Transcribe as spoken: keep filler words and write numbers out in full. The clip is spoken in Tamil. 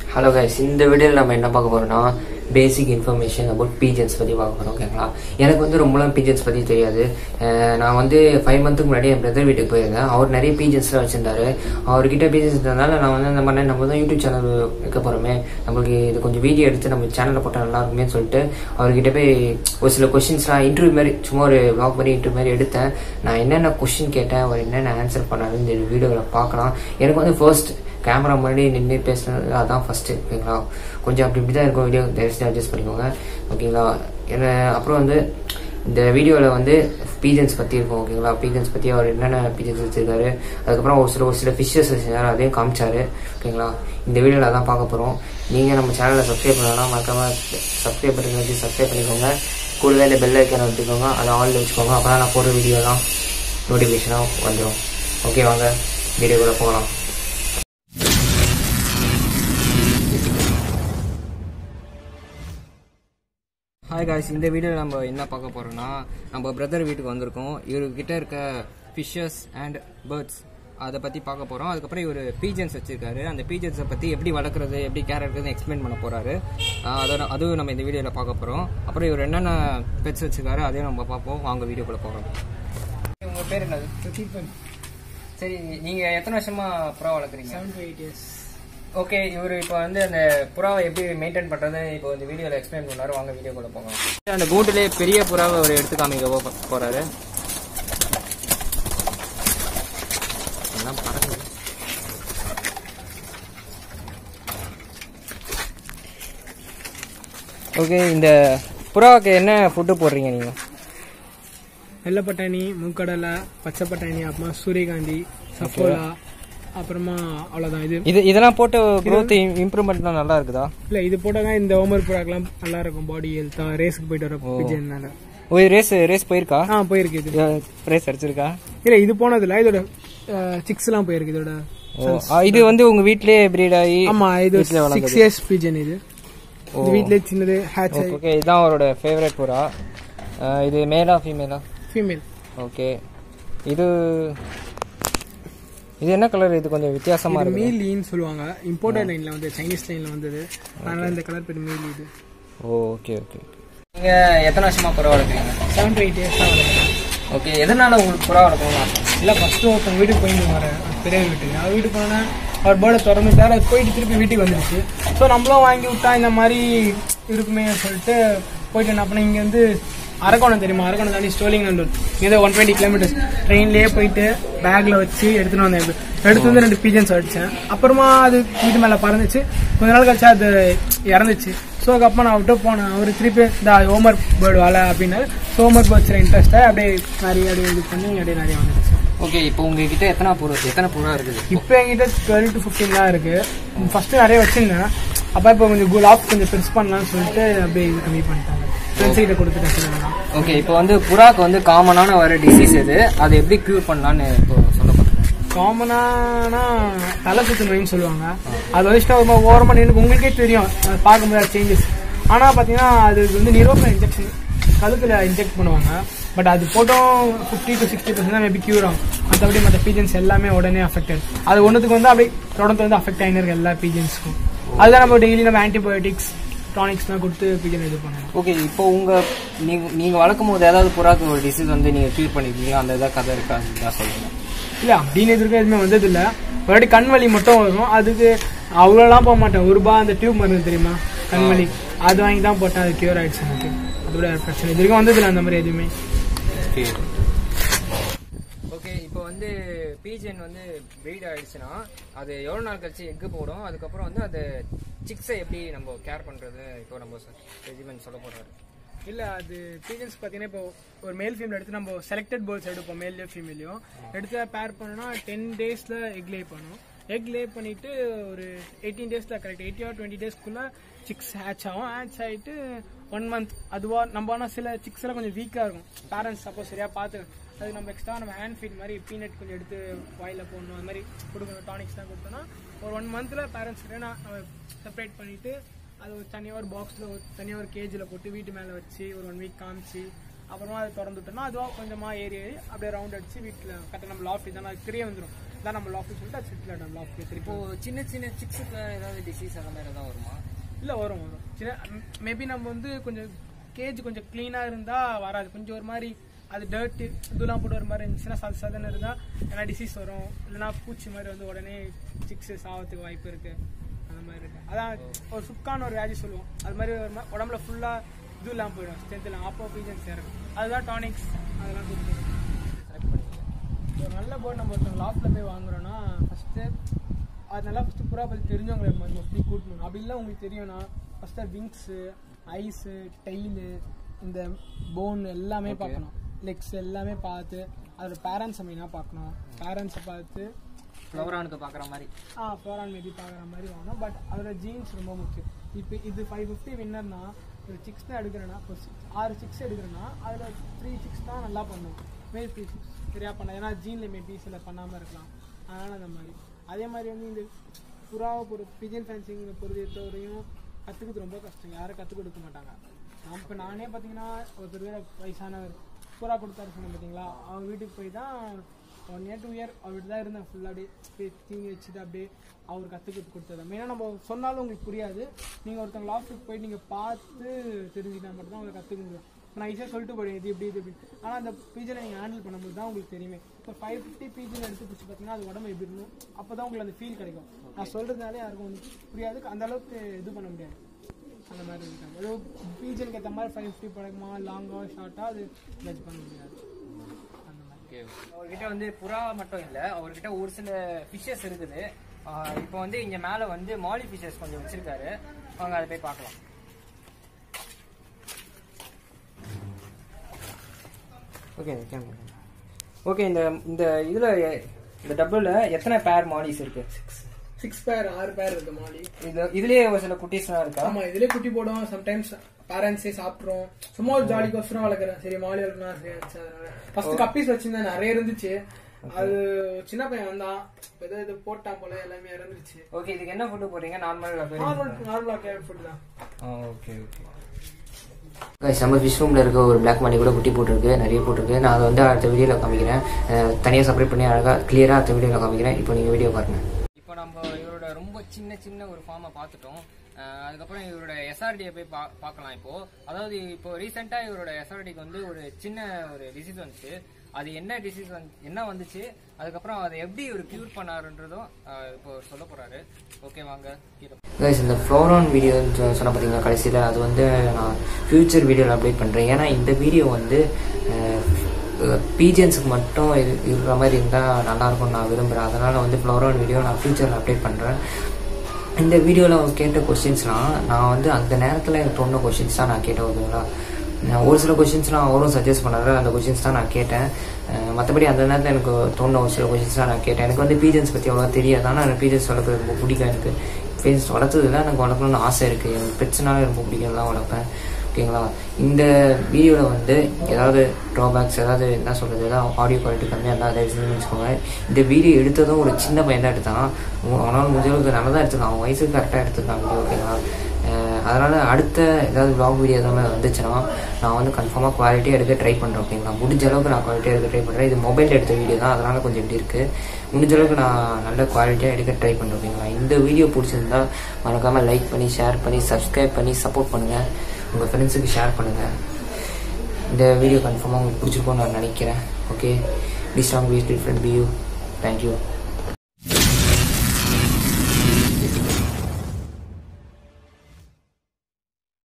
Hello guys, இந்த வீடியோல நம்ம என்ன பார்க்க போறோம்னா basic information about pigeons பத்தி பார்க்க போறோம். ஓகேங்களா? எனக்கு வந்து ரொம்பலாம் pigeons பத்தி தெரியாது. நான் வந்து five மந்த்க்கு முன்னாடி என் பிரதர் வீட்டுக்கு போயிருந்தேன். அவர் நிறைய pigeonsலாம் வச்சிருந்தாரு. அவர்கிட்ட pigeons இருந்ததால நான் வந்து இந்த மாதிரி நம்ம தான் யூடியூப் சேனல் வைக்க போறோமே, நமக்கு இது கொஞ்சம் வீடியோ எடுத்து நம்ம சேனல்ல போட்டா நல்லா இருக்குமேன்னு சொல்லிட்டு அவர்கிட்ட போய் ஒரு சில கொஸ்டின்ஸ்லாம் இன்டர்வியூ மாதிரி சும்மா ஒரு vlog மாதிரி இன்டர்வியூ மாதிரி எடுத்தேன். நான் என்னென்ன கொஸ்டின் கேட்டேன், அவர் என்னென்ன ஆன்சர் பண்ணாரு இந்த வீடியோவில் பார்க்கலாம். எனக்கு வந்து ஃபர்ஸ்ட் கேமரா முன்னாடி நின்று பேசுனது அதான் ஃபர்ஸ்ட். ஓகேங்களா? கொஞ்சம் அப்படி இப்படி தான் இருக்கும் வீடியோ, தயவுசெய்து அட்ஜஸ்ட் பண்ணிக்கோங்க. ஓகேங்களா? என்ன அப்புறம் வந்து இந்த வீடியோவில் வந்து பீஜன்ஸ் பற்றி இருக்கும். ஓகேங்களா? பீஜன்ஸ் பற்றி அவர் என்னென்ன பீஜன்ஸ் வச்சிருக்காரு, அதுக்கப்புறம் ஒரு சில ஒரு சில ஃபிஷ்ஷஸ் வச்சிருக்காரு, அதையும் காமிச்சாரு. ஓகேங்களா? இந்த வீடியோவில் அதான் பார்க்க போகிறோம். நீங்கள் நம்ம சேனலை சப்ஸ்கிரைப் பண்ணலாம், மறக்காமல் சப்ஸ்கிரைப் பண்ணி வச்சு சப்ஸ்கிரைப் பண்ணிக்கோங்க. கூடவே இந்த பெல் ஐக்கான வச்சுக்கோங்க, அதை ஆல்ல வச்சுக்கோங்க. அப்போ தான் நான் போடுற வீடியோலாம் நோட்டிஃபிகேஷனாக வந்துடும். ஓகே, வாங்க வீடியோக்குள்ளே போகலாம். ஹாய் காய்ஸ், இந்த வீடியோவில் நம்ம என்ன பார்க்க போகிறோம்னா, நம்ம பிரதர் வீட்டுக்கு வந்திருக்கோம். இவர்கிட்ட இருக்க ஃபிஷ்ஷஸ் அண்ட் பேர்ட்ஸ் அதை பற்றி பார்க்க போகிறோம். அதுக்கப்புறம் இவர் பீஜன்ஸ் வச்சுருக்காரு. அந்த பீஜன்ஸை பற்றி எப்படி வளர்க்குறது, எப்படி கேர் எடுக்கிறது எக்ஸ்பிளைன் பண்ண போகிறாரு. அதோட அதுவும் நம்ம இந்த வீடியோவில் பார்க்க போகிறோம். அப்புறம் இவர் என்னென்ன பெட்ஸ் வச்சுருக்காரு அதையும் நம்ம பார்ப்போம். வாங்க வீடியோக்குள்ளே போகிறோம். உங்கள் பேர் என்னது? சதீபன். சரி, நீங்கள் எத்தனை வருஷமாக புறா வளர்க்குறீங்க? Seven to eight years. Okay, இவர் இப்போ வந்து அந்த புறாவை எப்படி மெயின்டைன் பண்ணுறது இப்போ இந்த வீடியோவில் எக்ஸ்பிளைன் பண்ணாரு. வாங்க வீடியோ கூட போகலாம். அந்த கூட்டிலே பெரிய புறாவை அவர் எடுத்து காமிக்க போகிறாரு. ஓகே, இந்த புறாவுக்கு என்ன ஃபுட்டு போடுறீங்க நீங்கள்? வெள்ளை பட்டாணி, மூக்கடலை, பச்சை பட்டாணி, அப்புறமா சூரியகாந்தி, சஃபோலா, அப்புறமா அவ்வளோதான். இது இது இதெல்லாம் போட்டு க்ரோத் இம்ப்ரூவ்மெண்ட்லாம் நல்லா இருக்குதா? இல்லை, இது போட்டால் இந்த ஓமர் புறாக்கெல்லாம் நல்லா இருக்கும், பாடி ஹெல்த்தா. ரேஸுக்கு போயிட்டு வர பிஜன்னால. ஓ, ரேஸ் ரேஸ் போயிருக்கா? ஆ, போயிருக்கு. இது ரேஸ் அடிச்சிருக்கா? இல்லை, இது போனதில்லை. இதோட சிக்ஸ்லாம் போயிருக்கு. இதோட இது வந்து உங்க வீட்லயே பிரீட் ஆகி? ஆமா, இது சிக்ஸ் இயர்ஸ் பிஜன். இது வீட்லயே சின்னது ஹேட்ச் ஆகி. ஓகே, இதான் அவரோட ஃபேவரட் புறா. இது மேலா ஃபீமேலா? ஃபீமேல். ஓகே, இது இது என்ன கலர்? இது கொஞ்சம் வித்தியாசமா இருக்கு. மீலின்னு சொல்லுவாங்க. இம்போர்ட்டட் லைன்ல வந்து சைனீஸ் லைன்ல வந்தது. அதனால இந்த கலர் பேர் மீலி. இது ஓகே ஓகே. நீங்க எத்தனை வருஷமா புறா வளர்க்குறீங்க? செவன் டு எயிட் இயர்ஸ் தான் வளர்க்குறேன். ஓகே, எதனால உங்களுக்கு புறா வளர்க்கணும்? இல்லை, ஃபர்ஸ்ட் ஒருத்தவங்க வீட்டுக்கு போயிட்டு வரேன், பெரிய வீட்டுக்கு. அவர் வீட்டுக்கு போனேன், அவர் பேர்டை திறந்துட்டார். அது போயிட்டு திருப்பி வீட்டுக்கு வந்துருச்சு. ஸோ நம்மளும் வாங்கி விட்டா இந்த மாதிரி இருக்குமே சொல்லிட்டு போயிட்டு என்ன பண்ணேன், இங்கே வந்து அரக்கோணம் தெரியுமா? அரக்கோணம் தாண்டி ஸ்டோலிங் நல்லூர், இங்கே ஒன் டுவெண்ட்டி கிலோமீட்டர்ஸ் ட்ரெயின்லேயே போயிட்டு பேக்கில் வச்சு எடுத்துகிட்டு வந்தேன். எடுத்து வந்து ரெண்டு பீஜன்ஸ் அடித்தேன். அப்புறமா அது வீட்டு மேலே பறந்துச்சு. கொஞ்ச நாள் கழிச்சா அது இறந்துச்சு. ஸோ அதுக்கப்புறம் நான் விட்டு போனேன். அவர் திருப்பி இந்த ஹோமர் பேர்டு வாழை அப்படின்னாரு. ஸோ ஹோமர் பேர்ட்ஸில் இன்ட்ரெஸ்ட்டாக அப்படியே நிறைய அப்படியே இது பண்ணி அப்படியே நிறைய வந்துச்சு. ஓகே, இப்போ உங்ககிட்ட எத்தனை புறா எத்தனை புறா இருக்குது? இப்போ என்கிட்ட டுவெல் டு ஃபிஃப்டீன் தான் இருக்கு. ஃபர்ஸ்ட் நிறைய வச்சிருந்தேன். அப்போ இப்போ கொஞ்சம் குல் ஆஃப் கொஞ்சம் பெருசு பண்ணலாம்னு சொல்லிட்டு அப்படியே இது கம்மி பண்ணிட்டாங்க. ஃப்ரெண்ட்ஸ் கிட்ட கொடுத்துட்டேன். ஓகே, இப்போ வந்து புறாக்கு வந்து காமனான வர டிசீஸ் எது, அதை எப்படி க்யூர் பண்ணலான்னு இப்போ சொல்லப்படுறேன். காமனானா தலை சுத்து நோயின்னு சொல்லுவாங்க. அது வந்துச்சுன்னா ரொம்ப ஓரமாக நின்று உங்களுக்கே தெரியும், பார்க்க முடியாத சேஞ்சஸ். ஆனால் பார்த்தீங்கன்னா அது வந்து நிரோபன் இன்ஜெக்ஷன் கழுத்தில் இன்ஜெக்ட் பண்ணுவாங்க. பட் அது போட்டோம் ஃபிஃப்டி டு சிக்ஸ்டி பர்சன்ட் தான் மேபி க்யூர் ஆகும். மற்றபடி மற்ற பீஜன்ஸ் எல்லாமே உடனே அஃபெக்டட். அது ஒன்றுத்துக்கு வந்து அப்படியே தொடர்ந்து வந்து அஃபெக்ட் ஆகினு இருக்கு எல்லா பீஜன்ஸ்க்கும். அதுதான் நம்ம டெய்லி நம்ம ஆன்டிபயோட்டிக்ஸ் டானிக்ஸ்லாம் கொடுத்து பீஜன் இது பண்ணணும். ஓகே, இப்போ உங்க நீங்க நீங்க வளர்க்கும் போது ஏதாவது புறாக்கு ஒரு டிசீஸ் வந்து நீங்க க்யூர் பண்ணிருக்கீங்க, அந்த ஏதாவது கதை இருக்கா சொல்லுங்க. இல்லை, அப்படின்னு எதுக்கும் எதுவுமே வந்தது இல்லை. ஒரு கண் வலி மட்டும் வரும். அதுக்கு அவ்வளோலாம் போக மாட்டேன். ஒரு ரூபா அந்த டியூப் மருந்து தெரியுமா, கண் வலி, அது வாங்கி தான் போட்டேன். அது க்யூர் ஆயிடுச்சு எனக்கு. அதோட பிரச்சனை இது வரைக்கும் வந்ததில்லை அந்த மாதிரி எதுவுமே. ஓகே, இப்போ வந்து பீஜன் வந்து ப்ரீட் ஆயிடுச்சுன்னா அது எவ்வளோ நாள் கழிச்சு எக்கு போடும், அதுக்கப்புறம் வந்து அது சிக்ஸை எப்படி நம்ம கேர் பண்ணுறது இப்போ நம்ம ரெஜிமெண்ட் சொல்ல போடுறாரு. இல்லை, அது பீஜன்ஸ் பார்த்தீங்கன்னா இப்போ ஒரு மேல் ஃபீமேல் எடுத்து நம்ம செலக்டட் பேர்ட்ஸ் எடுப்போம், மேல்லையோ ஃபீமேலையும் எடுத்து பேர் பண்ணோம்னா டென் டேஸில் எக் லே பண்ணும். எக் லே பண்ணிட்டு ஒரு எயிட்டீன் டேஸில் கரெக்ட் எயிட்டி ஆர் டுவெண்ட்டி டேஸ்க்குள்ளே சிக்ஸ் ஹேட்ச் ஆகும். ஹேட்ச் ஆகிட்டு ஒன் மந்த் அதுவா நம்ம. ஆனால் சில சிக்ஸ் எல்லாம் கொஞ்சம் வீக்காக இருக்கும். பேரண்ட்ஸ் சப்போஸ் சரியாக பார்த்து அது நம்ம எக்ஸ்ட்ரா நம்ம ஹேண்ட் ஃபீட் மாதிரி பீனட் கொஞ்சம் எடுத்து வாயில் போடணும், அது மாதிரி கொடுக்கணும். டானிக்ஸ்லாம் கொடுத்தோன்னா ஒரு ஒன் மந்த்தில் பேரண்ட்ஸ் கிட்டே நான் செப்பரேட் பண்ணிவிட்டு அது ஒரு தனியாக ஒரு பாக்ஸில் ஒரு தனியாக ஒரு கேஜில் போட்டு வீட்டு மேலே வச்சு ஒரு ஒன் வீக் காமிச்சு அப்புறமா அது திறந்துட்டோம்னா அதுவாக கொஞ்சமாக ஏறி ஏறி அப்படியே ரவுண்ட் அடிச்சு வீட்டில் கரெக்டாக நம்ம லாஃப்ட் தானே அது தெரிய வந்துடும். தான் நம்ம லாஃப்ட் சொல்லிட்டு அது செட்டில் ஆகிடும் லாஃப்ட். இப்போ சின்ன சின்ன சிக்ஸுக்கு ஏதாவது டிசீஸ் அந்த மாதிரி ஏதாவது வருமா? இல்லை வரும் வரும் சின்ன மேபி நம்ம வந்து கொஞ்சம் கேஜ் கொஞ்சம் க்ளீனாக இருந்தால் வராது. கொஞ்சம் ஒரு மாதிரி அது டர்ட்டு இதெல்லாம் போட்டு ஒரு மாதிரி இருந்துச்சுன்னா சது சதுன்னு இருந்தால் ஏன்னா டிசீஸ் வரும். இல்லைனா பூச்சி மாதிரி வந்து உடனே சிக்ஸு சாவத்துக்கு வாய்ப்பு இருக்குது. அந்த மாதிரி இருக்குது. அதான் ஒரு சுக்கான ஒரு வியாதி சொல்லுவோம். அது மாதிரி ஒரு மாதிரி உடம்புல ஃபுல்லாக இது இல்லாமல் போயிடும், ஸ்ட்ரென்த் இல்லாமல். அப்போ பீஜன்ஸ் இறக்கும். அதுதான் டானிக்ஸ் அதெல்லாம் கொடுத்து செலக்ட் பண்ணிக்கலாம். ஒரு நல்ல போர்டு நம்ம ஒருத்தவங்க லாஃப்ட்டில் போய் வாங்குறோன்னா ஃபஸ்ட்டு அது நல்லா ஃபஸ்ட்டு புறா பற்றி தெரிஞ்சவங்களை மோஸ்ட்லி கூட்டணும். அப்படி இல்லை உங்களுக்கு தெரியும்னா ஃபஸ்ட்டு விங்ஸு, ஐஸு, டெய்லு, இந்த போன் எல்லாமே பார்க்கணும். லெக்ஸ் எல்லாமே பார்த்து அதோட பேரண்ட்ஸை மெயினாக பார்க்கணும். பேரண்ட்ஸை பார்த்து ஃப்ளோரானுக்கு பார்க்குற மாதிரி ஆ ஃப்ளோரான் மேபி பார்க்குற மாதிரி வாங்கணும். பட் அதோட ஜீன்ஸ் ரொம்ப முக்கியம். இப்போ இது ஃபைவ் ஃபிஃப்டி வின்னர்னா ஒரு சிக்ஸ் தான் எடுக்கிறேன்னா இப்போ சிக்ஸ் ஆறு சிக்ஸ் எடுக்கிறேன்னா அதில் த்ரீ சிக்ஸ் தான் நல்லா பண்ணும். மேபி த்ரீ சிக்ஸ் சரியாக பண்ண ஏன்னா ஜீனில் மேபி சில பண்ணாமல் இருக்கலாம். அதனால் அந்த மாதிரி அதே மாதிரி வந்து இந்த புறாவை பொறுத்து பிஜன் ஃபேன்சிங் பொறுத்தவரையும் கற்றுக்கிறது ரொம்ப கஷ்டம். யாரும் கற்றுக் கொடுக்க மாட்டாங்க. நான் இப்போ நானே பார்த்தீங்கன்னா ஒருத்தர் வயசானவர் புறா கொடுத்தாரு சொன்னேன் பார்த்தீங்களா, அவங்க வீட்டுக்கு போய் தான் ஒன் இயர் டூ இயர் அவர் வீட்டு தான் இருந்தேன். ஃபுல்லாக அப்படியே தீங்கி வச்சுட்டு அப்படியே அவர் கற்றுக்கிட்டு கொடுத்தது. மெயினாக நம்ம சொன்னாலும் உங்களுக்கு புரியாது. நீங்கள் ஒருத்தவங்க லாஃப்ட்டுக்கு போய் நீங்கள் பார்த்து தெரிஞ்சுக்கிட்டா மட்டும்தான் உங்களுக்கு கற்றுக்க முடியும். நான் ஈஸியாக சொல்லிட்டு போயிடுவேன் இது இப்படி இது இப்படி. ஆனால் அந்த பீஜனை நீங்கள் ஹேண்டில் பண்ணும்போது தான் உங்களுக்கு தெரியுமே. இப்போ ஃபைவ் ஃபிஃப்டி பீஜன் எடுத்து பிடிச்சி பார்த்தீங்கன்னா அது உடம்பு எப்படி இருக்கணும், அப்போ தான் உங்களுக்கு அந்த ஃபீல் கிடைக்கும். நான் சொல்கிறதுனாலே யாருக்கும் வந்து புரியாது, அந்த அளவுக்கு இது பண்ண முடியாது. அந்த மாதிரி இருக்காங்க. ஏதோ பீஜனுக்கு ஏற்ற மாதிரி ஃபைவ் ஃபிஃப்டி பழக்கமா லாங்காக ஷார்ட்டாக அது ஜட்ஜ் பண்ண முடியாது. அந்த மாதிரி அவர்கிட்ட வந்து புறா மட்டும் இல்லை, அவர்கிட்ட ஒரு சில ஃபிஷ்ஷஸ் இருக்குது. இப்போ வந்து இங்கே மேலே வந்து மாலி ஃபிஷ்ஷஸ் கொஞ்சம் வச்சிருக்காரு. அவங்க அதை போய் பார்க்கலாம். ஓகே ஓகே இந்த இந்த இதில் இந்த டபுளில் எத்தனை பேர் மாலிஸ் இருக்கு? சிக்ஸ் சிக்ஸ் பேர் ஆறு பேர் இருக்கு மாலி. இது இதுலயே ஒரு சில குட்டீஸ்லாம் இருக்கா? ஆமா, இதுலயே குட்டி போடும். சம்டைம்ஸ் பேரண்ட்ஸே சாப்பிட்றோம். சும்மா ஒரு ஜாலிக்கோசரம் வளர்க்குறேன். சரி மாலி வளர்க்கணும் சரி இருந்துச்சு. அதனால ஃபர்ஸ்ட் கப்பீஸ் வச்சிருந்தேன், நிறைய இருந்துச்சு. அது சின்ன பையன் வந்தான், ஏதோ இது போட்டா போல எல்லாமே இறந்துருச்சு. ஓகே, இதுக்கு என்ன ஃபுட் போடுறீங்க? நார்மல் நார்மல் நார்மலா கேட் ஃபுட் தான். Okay okay. நம்ம ஃபிஷ் ரூமில் இருக்க ஒரு பிளாக் மணி கூட குட்டி போட்டிருக்கு, நிறைய போட்டிருக்கு. நான் அதை வந்து அடுத்த வீடியோவில் காமிக்கிறேன். தனியாக செப்பரேட் பண்ணி அழகாக கிளியராக அடுத்த வீடியோவில் காமிக்கிறேன். இப்போ நீங்கள் வீடியோ பாருங்கள். இப்போ நம்ம இவரோட ரொம்ப சின்ன சின்ன ஒரு ஃபார்மை பார்த்துட்டோம். அதுக்கப்புறம் இவரோட எஸ்ஆர்டியை போய் பா பார்க்கலாம். இப்போது அதாவது இப்போ ரீசெண்டாக இவரோட எஸ்ஆர்டிக்கு வந்து ஒரு சின்ன ஒரு டிசீஸ் வந்துச்சு. அது என்ன டிசீஸ் வந்து என்ன வந்துச்சு, அதுக்கப்புறம் அதை எப்படி இவர் க்யூர் பண்ணாருன்றதும் இப்போ சொல்ல போகிறாரு. ஓகே வாங்க. கைஸ், இந்த ஃப்ளோரான் வீடியோ சொன்ன பார்த்தீங்கன்னா கடைசியில் அது வந்து நான் ஃபியூச்சர் வீடியோவில் அப்டேட் பண்ணுறேன். ஏன்னா இந்த வீடியோ வந்து பீஜன்ஸுக்கு மட்டும் இது இருக்கிற மாதிரி இருந்தால் நல்லாயிருக்கும்னு நான் விரும்புகிறேன். அதனால் வந்து ஃப்ளோரான் வீடியோ நான் ஃபியூச்சரில் அப்டேட் பண்ணுறேன். இந்த வீடியோவில் அவங்க கேட்ட கொஸ்டின்ஸ்லாம் நான் வந்து அந்த நேரத்தில் எனக்கு தோணுன கொஸ்டின்ஸ் தான் நான் கேட்டேன். ஓகேங்களா, ஒரு சில கொஸ்டின்ஸ்லாம் அவரும் சஜஸ்ட் பண்ணாரு, அந்த கொஸ்டின்ஸ் தான் நான் கேட்டேன். மற்றபடி அந்த நேரத்தில் எனக்கு தோணுன ஒரு சில கொஸ்டின்ஸ்லாம் நான் கேட்டேன். எனக்கு வந்து பீஜன்ஸ் பற்றி அவ்வளோ தெரியாது. ஆனால் எனக்கு பீஜன்ஸ் வளர்க்குறது ரொம்ப பிடிக்கும். எனக்கு பீஜன்ஸ் வளர்த்ததில்ல, எனக்கு வளர்க்கணும்னு ஆசை இருக்குது. எனக்கு பெட்ஸ்னால ரொம்ப பிடிக்கும், தான் வளர்ப்பேன். ஓகேங்களா, இந்த வீடியோவில் வந்து ஏதாவது ட்ராபேக்ஸ் ஏதாவது என்ன சொல்கிறது, ஏதாவது ஆடியோ குவாலிட்டி கம்மியாக இருந்தால் அதை எடுத்துன்னு வச்சுக்கோங்க. இந்த வீடியோ எடுத்ததும் ஒரு சின்ன பையன் தான் எடுத்தான். அவனால் முடிஞ்ச அளவுக்கு நல்லா தான் எடுத்துருக்கான். அவன் வயசுக்கு கரெக்டாக எடுத்துருக்கான் வீடியோ. ஓகேங்களா, அதனால் அடுத்த ஏதாவது வ்ளாக் வீடியோ எதாவது வந்துச்சுன்னா நான் வந்து கன்ஃபார்மாக குவாலிட்டியாக எடுக்க ட்ரை பண்ணுறேன். ஓகேங்களா, முடிஞ்ச அளவுக்கு நான் குவாலிட்டியாக எடுக்க ட்ரை பண்ணுறேன். இது மொபைல் எடுத்த வீடியோ தான், அதனால் கொஞ்சம் எப்படி இருக்குது. முடிஞ்ச அளவுக்கு நான் நல்ல குவாலிட்டியாக எடுக்க ட்ரை பண்ணுறேன். ஓகேங்களா, இந்த வீடியோ பிடிச்சிருந்தா மறக்காமல் லைக் பண்ணி ஷேர் பண்ணி சப்ஸ்கிரைப் பண்ணி சப்போர்ட் பண்ணுங்கள். உங்கள் ஃப்ரெண்ட்ஸுக்கு ஷேர் பண்ணுங்கள். இந்த வீடியோ கன்ஃபார்மாக உங்களுக்கு பிடிச்சிருக்கோன்னு நான் நினைக்கிறேன். Okay, be strong, be still friend, be you. Thank you.